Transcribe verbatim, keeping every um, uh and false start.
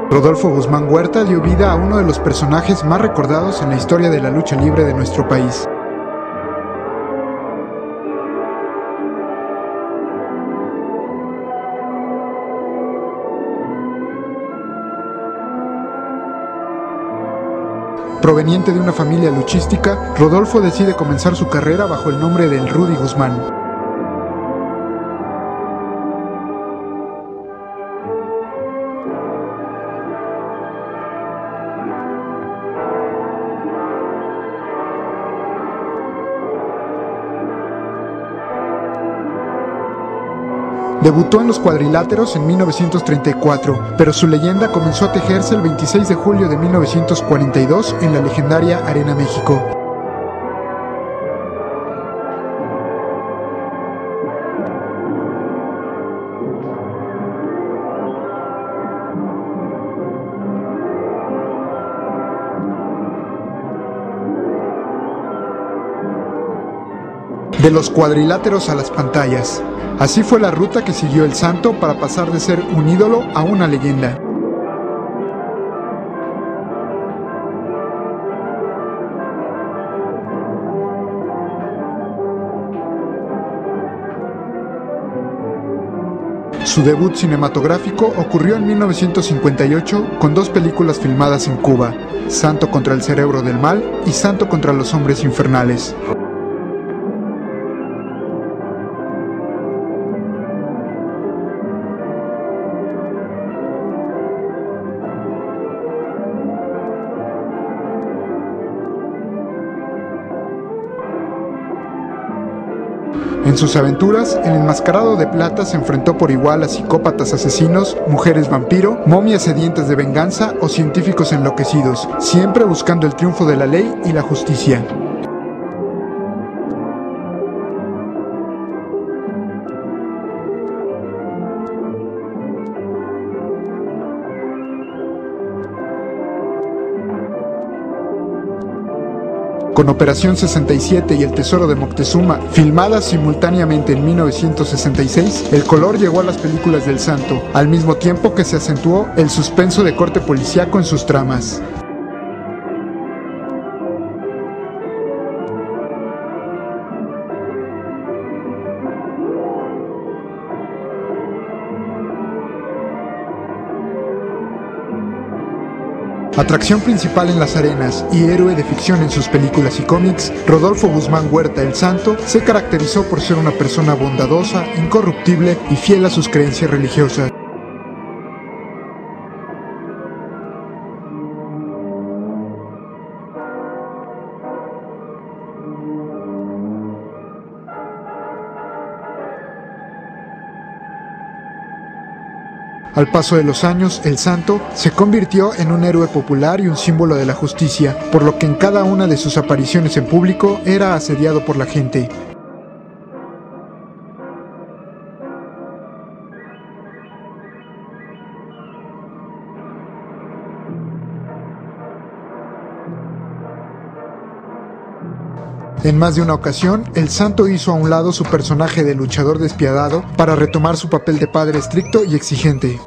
Rodolfo Guzmán Huerta dio vida a uno de los personajes más recordados en la historia de la lucha libre de nuestro país. Proveniente de una familia luchística, Rodolfo decide comenzar su carrera bajo el nombre del Rudy Guzmán. Debutó en los cuadriláteros en mil novecientos treinta y cuatro, pero su leyenda comenzó a tejerse el veintiséis de julio de mil novecientos cuarenta y dos en la legendaria Arena México. De los cuadriláteros a las pantallas. Así fue la ruta que siguió el Santo para pasar de ser un ídolo a una leyenda. Su debut cinematográfico ocurrió en mil novecientos cincuenta y ocho con dos películas filmadas en Cuba, Santo contra el cerebro del mal y Santo contra los hombres infernales. En sus aventuras, el enmascarado de plata se enfrentó por igual a psicópatas asesinos, mujeres vampiro, momias sedientas de venganza o científicos enloquecidos, siempre buscando el triunfo de la ley y la justicia. Con Operación sesenta y siete y El Tesoro de Moctezuma, filmadas simultáneamente en mil novecientos sesenta y seis, el color llegó a las películas del Santo, al mismo tiempo que se acentuó el suspenso de corte policíaco en sus tramas. Atracción principal en las arenas y héroe de ficción en sus películas y cómics, Rodolfo Guzmán Huerta el Santo se caracterizó por ser una persona bondadosa, incorruptible y fiel a sus creencias religiosas. Al paso de los años, el Santo se convirtió en un héroe popular y un símbolo de la justicia, por lo que en cada una de sus apariciones en público era asediado por la gente. En más de una ocasión, el Santo hizo a un lado su personaje de luchador despiadado para retomar su papel de padre estricto y exigente.